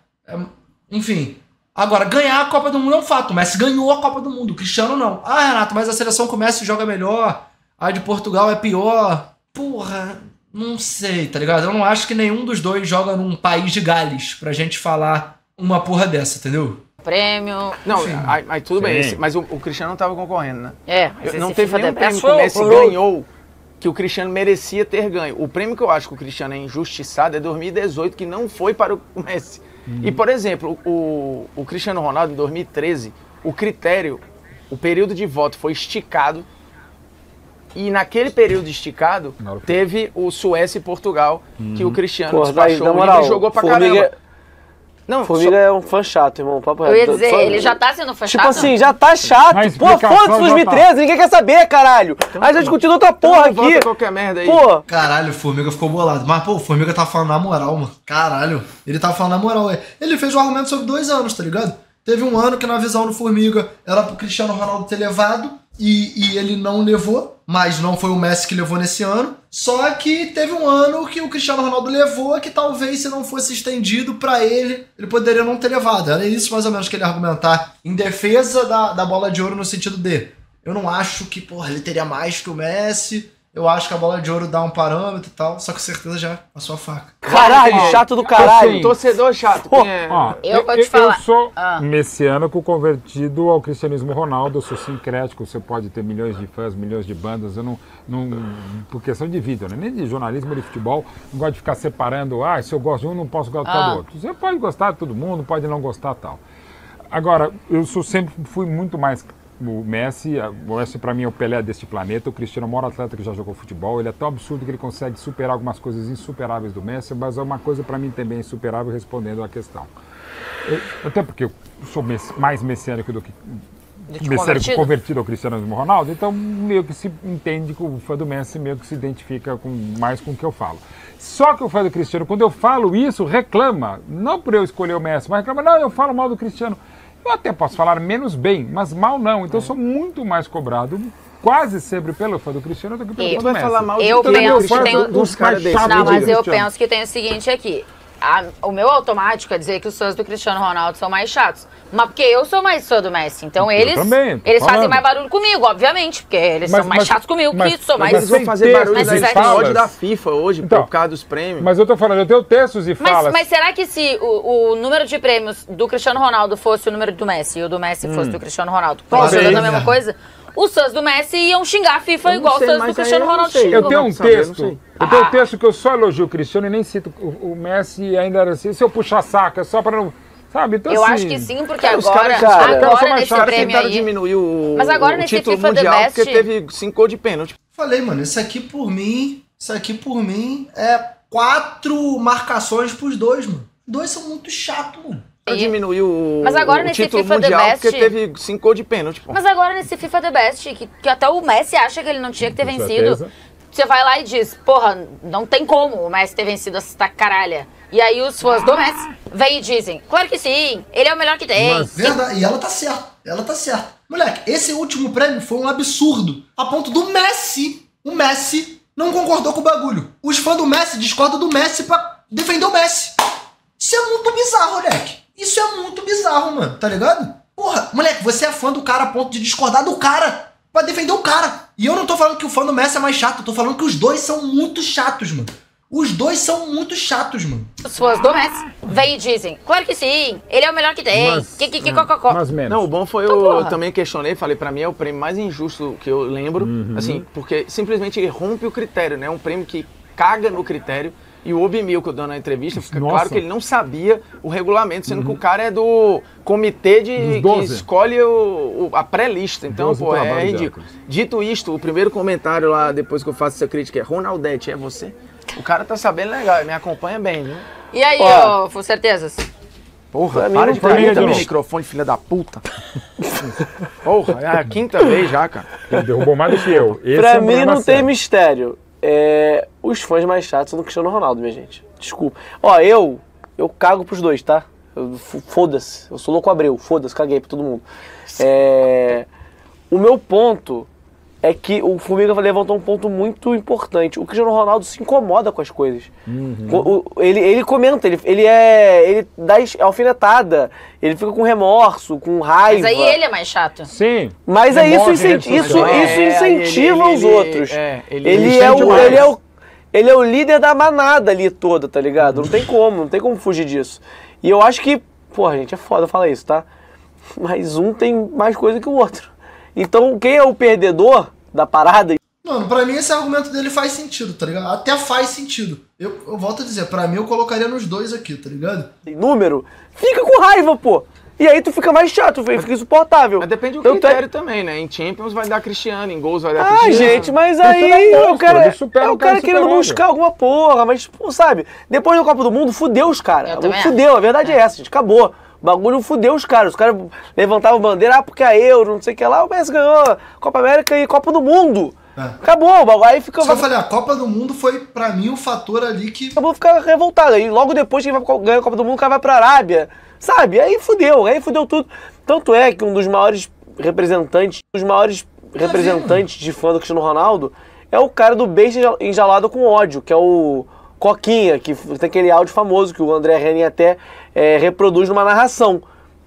Enfim. Agora, ganhar a Copa do Mundo é um fato. O Messi ganhou a Copa do Mundo, o Cristiano não. Ah, Renato, mas a seleção que o Messi joga melhor, a de Portugal é pior. Porra, não sei, tá ligado? Eu não acho que nenhum dos dois joga num país de Gales pra gente falar uma porra dessa, entendeu? Prêmio. Não, aí tudo bem, mas o Cristiano não tava concorrendo, né? Não teve nenhum prêmio que o Messi ganhou que o Cristiano merecia ter ganho. O prêmio que eu acho que o Cristiano é injustiçado é 2018, que não foi para o Messi. E, por exemplo, o Cristiano Ronaldo, em 2013, o período de voto foi esticado, e naquele período esticado, teve o Suécia e Portugal, que o Cristiano despachou e jogou pra caramba. Não, Formiga é um fã chato, irmão. Papo eu ia dizer, ele já tá sendo fã chato? Tipo assim, já tá chato. Pô, foda-se 2013, ninguém quer saber, caralho. Então, a gente tá discutindo outra porra aqui. Qualquer merda aí. Pô. Caralho, o Formiga ficou bolado. Mas, pô, o Formiga tava falando na moral, mano. Caralho. Ele tava falando na moral. Ele fez um argumento sobre 2 anos, tá ligado? Teve um ano que, na visão do Formiga, era pro Cristiano Ronaldo ter levado e ele não levou, mas não foi o Messi que levou nesse ano. Só que teve um ano que o Cristiano Ronaldo levou, que talvez se não fosse estendido pra ele poderia não ter levado. Era isso mais ou menos que ele ia argumentar em defesa da bola de ouro, no sentido de eu não acho que, porra, ele teria mais que o Messi. Eu acho que a bola de ouro dá um parâmetro e tal, só que certeza já passou a faca. Caralho, chato do caralho. Assim, torcedor chato. Eu vou te falar. Eu sou messiânico convertido ao cristianismo Ronaldo, eu sou sincrético, você pode ter milhões de fãs, milhões de bandas, eu não por questão de vida, né? Nem de jornalismo, nem de futebol, não gosto de ficar separando, se eu gosto de um, não posso gostar do outro. Você pode gostar de todo mundo, pode não gostar tal. Agora, sempre fui muito mais... O Messi para mim é o Pelé deste planeta, o Cristiano é o maior atleta que já jogou futebol, ele é tão absurdo que ele consegue superar algumas coisas insuperáveis do Messi, mas é uma coisa para mim também insuperável, respondendo à questão. Até porque eu sou mais messiânico do que convertido ao cristianismo Ronaldo, então meio que se entende que o fã do Messi meio que se identifica mais com o que eu falo. Só que o fã do Cristiano, quando eu falo isso, reclama, não por eu escolher o Messi, mas reclama, não, eu falo mal do Cristiano. Eu até posso falar menos bem, mas mal não. Então eu sou muito mais cobrado, quase sempre pelo fã do Cristiano do que pelo fã do Messi. Falar mal eu penso que tem dos caras desses. Não, mas eu penso que tem o seguinte aqui. o meu automático é dizer que os fãs do Cristiano Ronaldo são mais chatos. Mas porque eu sou mais fã do Messi. Então eles fazem mais barulho comigo, obviamente. Porque eles são mais chatos comigo que sou mais... Mas eles vão fazer barulho da FIFA hoje, por causa dos prêmios. Mas eu tô falando, eu tenho textos e falas. Mas será que se o número de prêmios do Cristiano Ronaldo fosse o número do Messi e o do Messi fosse do Cristiano Ronaldo, considerando a mesma coisa, os fãs do Messi iam xingar a FIFA igual os fãs do Cristiano Ronaldo xingam. Eu tenho um texto que eu só elogio o Cristiano e nem cito o Messi ainda era assim. Se eu puxar saco, é só pra não... Sabe? Então, eu assim, acho que sim, porque agora nesse prêmio aí... diminuir o título FIFA mundial The Best, porque teve 5 gols de pênalti. Falei, mano, isso aqui por mim é 4 marcações pros 2, mano. 2 são muito chatos, mano. Diminuiu o título FIFA mundial The Best, porque teve 5 gols de pênalti. Mas agora nesse FIFA The Best, que até o Messi acha que ele não tinha que ter vencido, você vai lá e diz, porra, não tem como o Messi ter vencido essa caralha. E aí os fãs do Messi vêm e dizem, claro que sim, ele é o melhor que tem. Mas, verdade, e ela tá certa. Moleque, esse último prêmio foi um absurdo. A ponto do Messi, o Messi não concordou com o bagulho. Os fãs do Messi discordam do Messi pra defender o Messi. Isso é muito bizarro, moleque. Isso é muito bizarro, mano, tá ligado? Porra, moleque, você é fã do cara a ponto de discordar do cara pra defender o cara. E eu não tô falando que o fã do Messi é mais chato, eu tô falando que os dois são muito chatos, mano. Os dois são muito chatos, mano. Os fãs do Messi vêm e dizem, claro que sim, ele é o melhor que tem. Mas menos. Não, o bom foi eu também questionei, falei, pra mim é o prêmio mais injusto que eu lembro, assim, porque simplesmente rompe o critério, né? Um prêmio que caga no critério. E o Obi Milk, dando a entrevista, fica claro que ele não sabia o regulamento, sendo que o cara é do comitê que escolhe a pré-lista. Então, pô, é ridículo. Dito isto, o primeiro comentário lá, depois que eu faço essa crítica, é Ronaldete, é você? O cara tá sabendo legal, me acompanha bem, viu? E aí, ó, por certezas? Porra, para de cair também microfone, filha da puta. Porra, é a 5ª vez já, cara. Ele derrubou mais do que eu. Pra mim não tem mistério. Os fãs mais chatos são do Cristiano Ronaldo, minha gente. Desculpa. Ó, eu cago pros dois, tá? Foda-se. Eu sou louco Abreu. Foda-se, caguei pra todo mundo. O meu ponto é que o Formiga levantou um ponto muito importante. O Cristiano Ronaldo se incomoda com as coisas. Ele comenta, ele dá alfinetada, ele fica com remorso, com raiva. Mas aí ele é mais chato. Sim. Mas aí isso incentiva os outros. Ele é o líder da manada ali toda, tá ligado? Não tem como fugir disso. E eu acho que, porra, gente, é foda falar isso, tá? Mas um tem mais coisa que o outro. Então, quem é o perdedor da parada? Mano, pra mim esse argumento dele faz sentido, tá ligado? Até faz sentido. Eu volto a dizer, pra mim eu colocaria nos 2 aqui, tá ligado? Número, fica com raiva, pô. E aí tu fica mais chato, fica insuportável. Mas depende do critério também, né? Em Champions vai dar Cristiano, em gols vai dar Cristiano. Gente, mas aí o cara querendo buscar alguma porra, mas, pô, sabe? Depois da Copa do Mundo, fudeu os caras. Fudeu, a verdade é essa, gente, acabou. O bagulho fudeu os caras levantavam bandeira, porque a Euro, não sei o que lá, o Messi ganhou Copa América e Copa do Mundo. Acabou, o bagulho aí fica... Só falei, a Copa do Mundo foi, pra mim, o fator ali que... Acabou ficar revoltado, aí logo depois que ganha a Copa do Mundo, o cara vai pra Arábia, sabe? Aí fudeu tudo. Tanto é que um dos maiores representantes de fã do Cristiano Ronaldo é o cara do beijo enjalado com ódio, que é o Coquinha, que tem aquele áudio famoso que o André Henning até reproduz numa narração.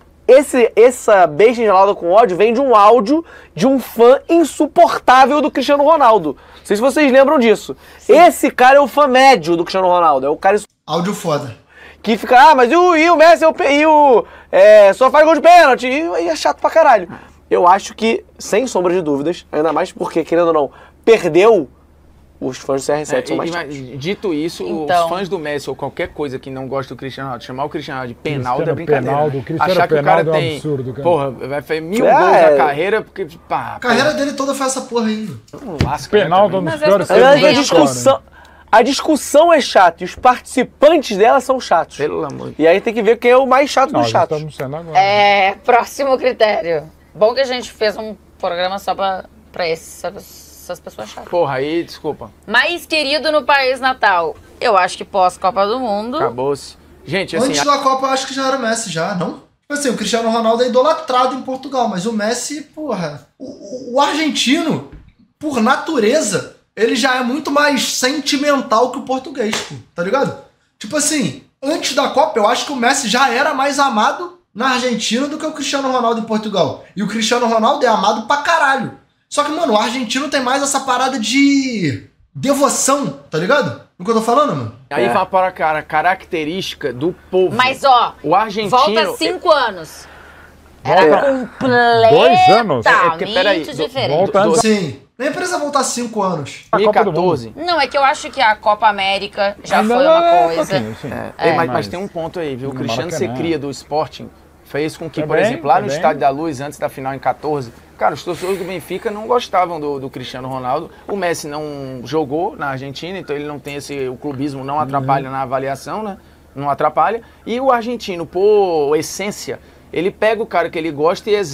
Essa beijo enjalada com ódio vem de um áudio de um fã insuportável do Cristiano Ronaldo. Não sei se vocês lembram disso. Sim. Esse cara é o fã médio do Cristiano Ronaldo. É o cara... Áudio foda. Que fica, mas e o Messi só faz gol de pênalti. E é chato pra caralho. Eu acho que, sem sombra de dúvidas, ainda mais porque, querendo ou não, perdeu... Os fãs do CR7 são mais chatos. Dito isso, os fãs do Messi ou qualquer coisa que não gosta do Cristiano Ronaldo, chamar o Cristiano Ronaldo de Penaldo é brincadeira. Achar que o cara tem... É um absurdo, cara. Porra, vai fazer 1000 gols na carreira, porque... A carreira dele toda foi essa porra ainda. Penaldo é um dos piores A discussão é chata e os participantes dela são chatos. Pelo amor de Deus. E aí tem que ver quem é o mais chato dos chatos. Próximo critério. Bom que a gente fez um programa só pra essas pessoas chatas. Porra, aí, desculpa. Mais querido no país natal. Eu acho que pós-Copa do Mundo. Acabou-se. Gente, assim... Antes da Copa, eu acho que já era o Messi, já, não? Tipo assim, o Cristiano Ronaldo é idolatrado em Portugal, mas o Messi, porra... O argentino, por natureza, ele já é muito mais sentimental que o português, pô, tá ligado? Tipo assim, Antes da Copa, eu acho que o Messi já era mais amado na Argentina do que o Cristiano Ronaldo em Portugal. E o Cristiano Ronaldo é amado pra caralho. Só que, mano, o argentino tem mais essa parada de devoção, tá ligado? O que eu tô falando, mano? Aí vai para a característica do povo. Mas, ó, o argentino... volta 5 anos. Volta Era completamente 2 anos. Porque, peraí, diferente. volta Sim. Nem precisa voltar 5 anos. a Copa do 2014. Não, é que eu acho que a Copa América já Ainda foi uma coisa. pouquinho, sim. Mas tem um ponto aí, viu? O No Cristiano Maracanã. ser cria do Sporting fez com que, por Também, exemplo, lá no também. Estádio da Luz, antes da final em 14, cara, os torcedores do Benfica não gostavam do Cristiano Ronaldo. O Messi não jogou na Argentina, então ele não tem o clubismo, não atrapalha na avaliação, né? Não atrapalha. E o argentino, por essência, ele pega o cara que ele gosta e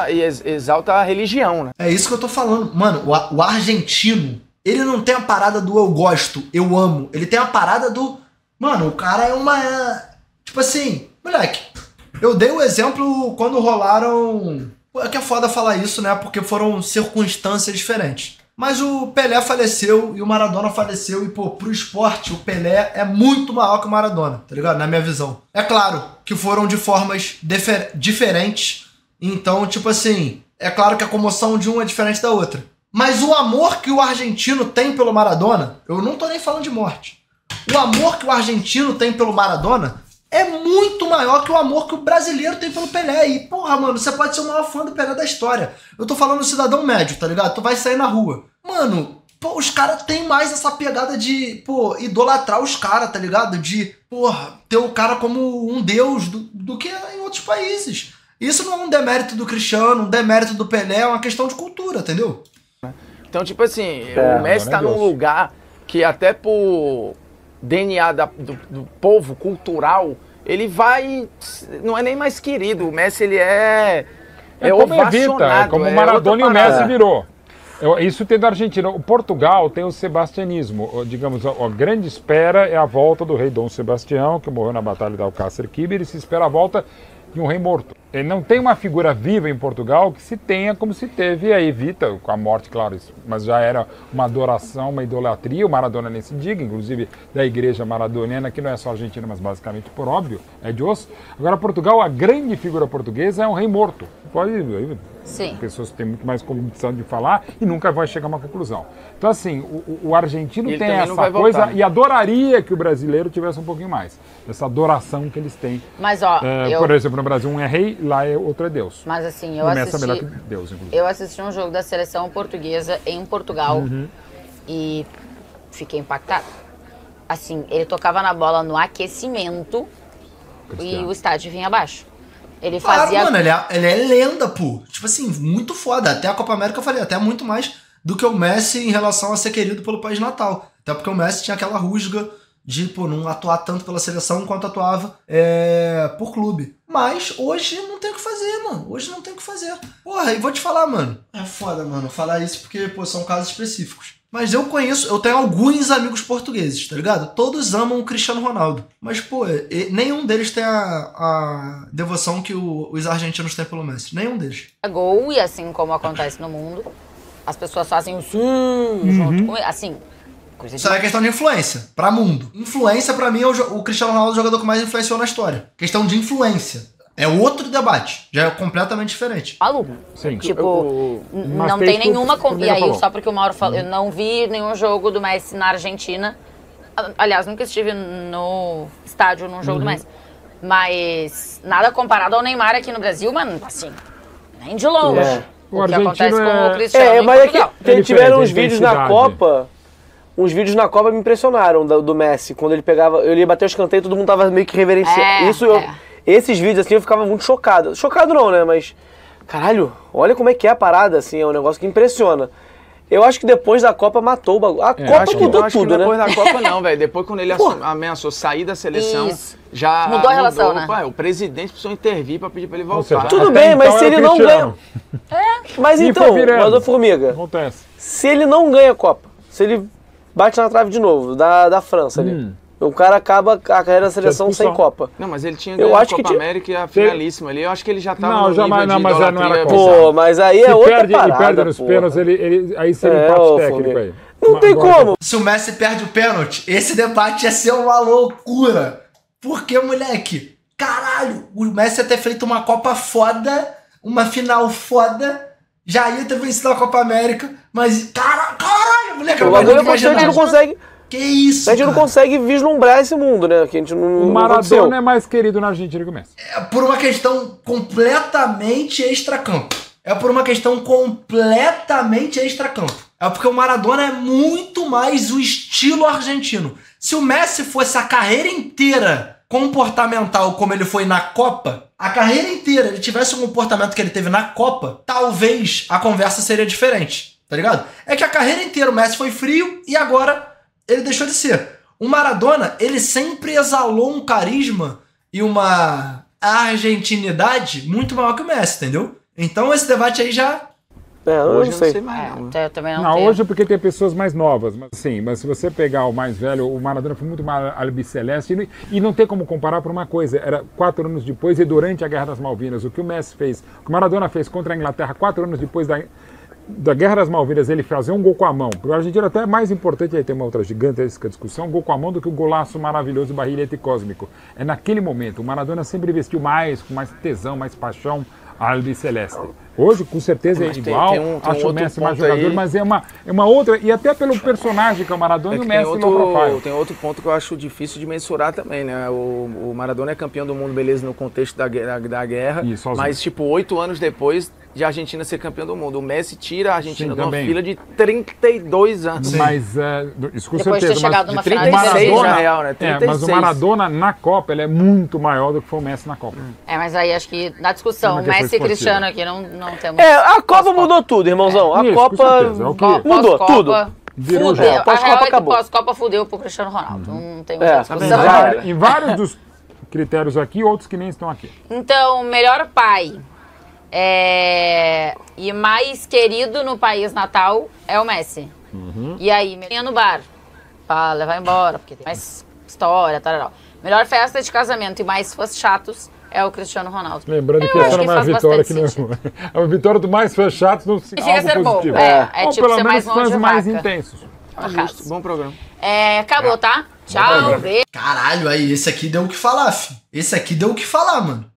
exalta a religião, né? É isso que eu tô falando. Mano, o argentino, ele não tem a parada do eu gosto, eu amo. Ele tem a parada do... Mano, o cara é uma... Tipo assim, moleque, eu dei o exemplo quando rolaram... É que é foda falar isso, né? Porque foram circunstâncias diferentes. Mas o Pelé faleceu e o Maradona faleceu e, pô, pro esporte, o Pelé é muito maior que o Maradona, tá ligado? Na minha visão. É claro que foram de formas diferentes, então, tipo assim, é claro que a comoção de um é diferente da outra. Mas o amor que o argentino tem pelo Maradona, eu não tô nem falando de morte. O amor que o argentino tem pelo Maradona é muito maior que o amor que o brasileiro tem pelo Pelé. E, porra, mano, você pode ser o maior fã do Pelé da história. Eu tô falando do cidadão médio, tá ligado? Tu vai sair na rua. Mano, pô, os caras têm mais essa pegada de, pô, idolatrar os caras, tá ligado? De, porra, ter o cara como um deus do que em outros países. Isso não é um demérito do Cristiano, um demérito do Pelé, é uma questão de cultura, entendeu? Então, tipo assim, o Messi tá num lugar que até por DNA do povo cultural, ele vai... Não é nem mais querido. O Messi, ele é como evita, ovacionado. como o Maradona e o outra Messi parada. virou. Isso tem da Argentina. O Portugal tem o sebastianismo. Digamos, a grande espera é a volta do rei Dom Sebastião, que morreu na Batalha de Alcácer Quibir, e se espera a volta de um rei morto. Ele não tem uma figura viva em Portugal que se tenha como se teve a Evita, com a morte, claro, isso, mas já era uma adoração, uma idolatria. O Maradona nem se diga, inclusive da igreja maradoniana, que não é só argentina, mas basicamente, por óbvio, é de osso. Agora, Portugal, a grande figura portuguesa é um rei morto. Pode ir. Sim. Pessoas têm muito mais condição de falar e nunca vai chegar a uma conclusão. Então, assim, o argentino Ele tem também não essa vai coisa voltar. e adoraria que o brasileiro tivesse um pouquinho mais. Essa adoração que eles têm. Mas, ó, Por exemplo, no Brasil um é rei, lá outro é Deus. Mas, assim, eu O Messi é melhor que assisti... Deus, inclusive. Eu assisti um jogo da seleção portuguesa em Portugal e fiquei impactada. Assim, ele tocava na bola no aquecimento e Cristiano. o estádio vinha abaixo. Ele Claro, fazia... mano, ele é lenda, pô. Tipo assim, muito foda. Até a Copa América eu falei, até muito mais do que o Messi em relação a ser querido pelo país natal. Até porque o Messi tinha aquela rusga de, pô, não atuar tanto pela seleção quanto atuava por clube. Mas hoje não tem o que fazer, mano. Hoje não tem o que fazer. Porra, e vou te falar, mano. É foda, mano, falar isso porque, pô, são casos específicos. Mas eu tenho alguns amigos portugueses, tá ligado? Todos amam o Cristiano Ronaldo. Mas, pô, nenhum deles tem a devoção que os argentinos têm pelo Messi. Nenhum deles. gol, e assim como acontece no mundo, as pessoas fazem o junto com ele. Assim, coisa Isso aí é questão de influência, pra mundo. Influência, pra mim, é o Cristiano Ronaldo o jogador que mais influenciou na história. Questão de influência. É outro debate. Já é completamente diferente. maluco. Sim. Tipo, Mas não fez tem nenhuma... tudo que o E aí, falou. só porque o Mauro falou, eu não vi nenhum jogo do Messi na Argentina. Aliás, nunca estive no estádio num jogo do Messi. Mas nada comparado ao Neymar aqui no Brasil, mano, assim, nem de longe. O O que argentino acontece com é- o Cristiano em mas é que Portugal. tiveram uns diferente, vídeos na intensidade. Copa. Uns vídeos na Copa me impressionaram do Messi. Quando ele pegava. Ele ia bater o escanteio, todo mundo tava meio que reverenciando. Esses vídeos, assim, eu ficava muito chocado. Chocado não, né? Mas. Caralho, olha como é que é a parada, assim. É um negócio que impressiona. Eu acho que depois da Copa matou o bagulho. A Copa acho que mudou Acho que tudo, né? depois da Copa não, velho. Depois quando ele ameaçou sair da seleção, Isso. já Mudou a relação, né? Pai, o presidente precisou intervir pra pedir pra ele Ou seja, voltar. Tudo até bem, mas então se era ele o não Cristiano. Mas E então, foi virando. mas ô Formiga, Acontece. se ele não ganha a Copa, se ele bate na trave de novo, da França ali, o cara acaba a carreira da seleção sem expulsão. Copa. Não, mas ele tinha Eu ganho a acho que Copa tinha- América e a finalíssima ali. Eu acho que ele já tava Não, no jamais, nível de não, mas já não era idolatria Copa. Pô, mas aí é Se outra perde, parada, e perde nos pô. pênaltis, aí seria É, empate ô, técnico Formiga. aí. Não tem Agora- como. Se o Messi perde o pênalti, esse debate ia ser uma loucura. Porque, moleque, caralho, o Messi ia ter feito uma Copa foda, uma final foda, já ia ter vencido a Copa América, mas, caralho, moleque, O bagulho é que a gente não consegue... Que isso, A gente não consegue vislumbrar esse mundo, né? Que a gente não, O Maradona é mais querido na Argentina que o Messi. É por uma questão completamente extracampo. É por uma questão completamente extracampo. É porque o Maradona é muito mais o estilo argentino. Se o Messi fosse a carreira inteira comportamental como ele foi na Copa, a carreira inteira ele tivesse o comportamento que ele teve na Copa, talvez a conversa seria diferente, tá ligado? É que a carreira inteira o Messi foi frio e agora ele deixou de ser. O Maradona, ele sempre exalou um carisma e uma argentinidade muito maior que o Messi, entendeu? Então esse debate aí já... Hoje não sei. eu não sei mais, não. Eu também não Não, tenho. hoje é porque tem pessoas mais novas, mas sim, mas se você pegar o mais velho, o Maradona foi muito mais albiceleste e não tem como comparar por uma coisa, era 4 anos depois e durante a Guerra das Malvinas, o que o Messi fez, o que o Maradona fez contra a Inglaterra 4 anos depois da Guerra das Malvinas, ele fazer um gol com a mão. Para o argentino até é mais importante, aí tem uma outra gigantesca discussão, um gol com a mão do que o golaço maravilhoso barrilhete cósmico. É naquele momento, o Maradona sempre vestiu mais, com mais tesão, mais paixão, albiceleste. Hoje, com certeza, é igual, acho o Messi mais jogador, mas é uma outra, e até pelo personagem que é o Maradona e o Messi low profile. Tem outro ponto que eu acho difícil de mensurar também, né? O Maradona é campeão do mundo, beleza, no contexto da guerra, Isso, mas tipo, 8 anos depois de a Argentina ser campeão do mundo. O Messi tira a Argentina de uma também. fila de 32 anos. Mas, isso com Depois de ter certeza, chegado mas numa de final de 36 Maradona, na real, né? 36. mas o Maradona na Copa ele é muito maior do que foi o Messi na Copa. mas aí acho que na discussão, Uma questão Messi e esportiva. Cristiano aqui não temos... A Copa mudou tudo, irmãozão. A Isso, com Copa certeza, é o que- mudou Pós-Copa, tudo. Virou Fudeu. jogo. A Pós-Copa real é que acabou. pós-Copa fudeu pro Cristiano Ronaldo. Não tem É, muita discussão. já era. Em vários dos critérios aqui, outros que nem estão aqui. Então, melhor pai e mais querido no país natal é o Messi. E aí, menina no bar pra levar embora, porque tem mais história, tal. Melhor festa de casamento e mais fãs chatos é o Cristiano Ronaldo. Lembrando que Eu essa acho não que é uma faz vitória que bastante não é uma vitória do mais fãs chatos, não Significa algo ser bom. positivo. É Ou tipo pelo ser menos mais mão fãs de mais vaca. intensos. No caso. Bom programa. Acabou, tá? Tchau, beijo. Caralho, aí esse aqui deu o que falar, fi. Esse aqui deu o que falar, mano.